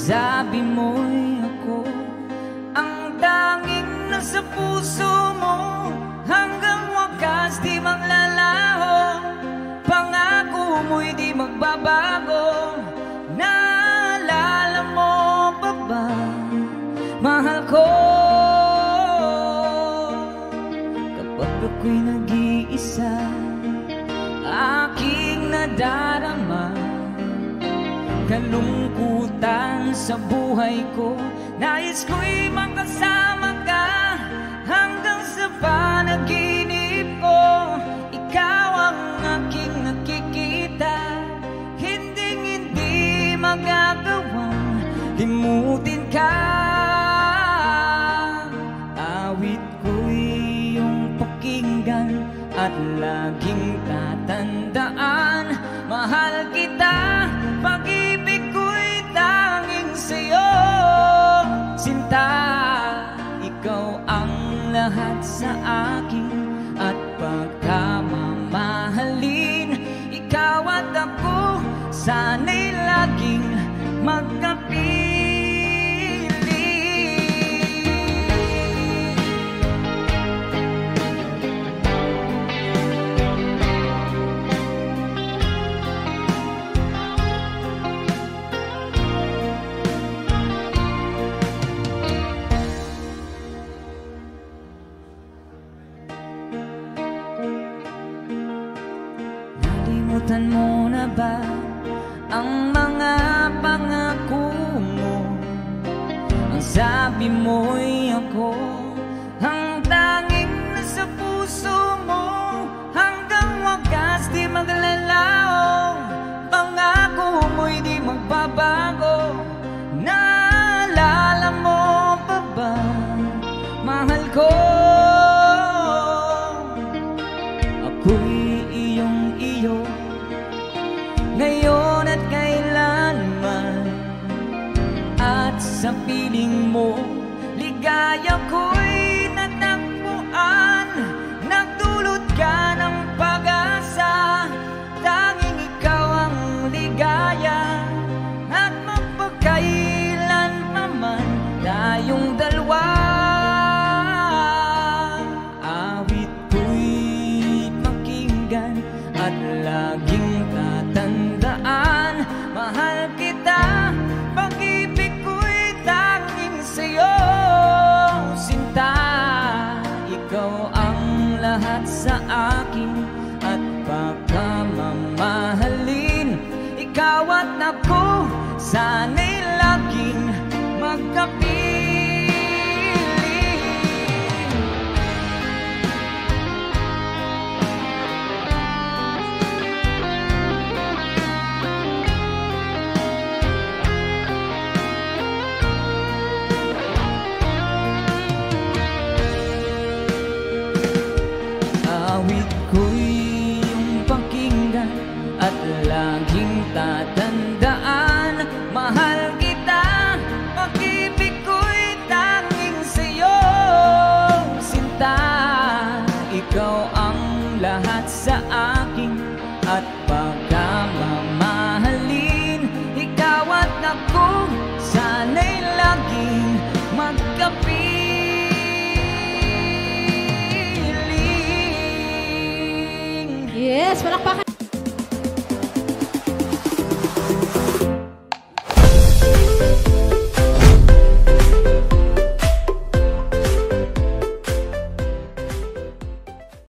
sabi mo'y ako ang tanging nasa puso mo, hanggang wakas di maglalaho. Pangako mo'y di magbabago. Naalala mo pa ba, mahal ko, kapag ako'y nag-iisa, aking nadarama kalungkutan sa buhay ko. Nais ko'y makasama ka hanggang sa panaginip ko. Ikaw ang aking nakikita, hindi magagawang limutin ka. Awit ko'y iyong pakinggan at laging tatandaan, mahal kita, pag-ibig ko'y tanging sa'yo. Sinta, ikaw ang lahat sa akin, at pagkamamahalin, ikaw at ako, sana'y laging magkapiling. Nalimutan mo na ba ang mga pangako mo? Ang sabi mo'y ako ang tanging nasa puso mo, hanggang wakas di maglalaho. Pangako mo'y di magbabago. Naalala mo pa ba, mahal ko, ako'y iyong iyo ngayon at kailanman, at sa piling mo ligaya ko'y natagpuan. Nagdulot ka ng pag-asa, tanging ikaw ang ligaya, at magpakailan pa man tayong dalawa. Awit ko'y pakinggan at laging tatandaan, mahal kita, pag-ibig ko'y tanging sa'yo. Sinta, ikaw ang lahat sa akin, at pagkamamahalin, ikaw at ako, sana'y laging magkapiling. Awit ko'y iyong pakinggan at laging tatandaan, mahal kita, pag-ibig ko'y tanging sa'yo. Sinta, ikaw ang lahat sa akin, at pagkamamahalin, ikaw at ako, sana'y laging magkapiling. Yes, palakpakan.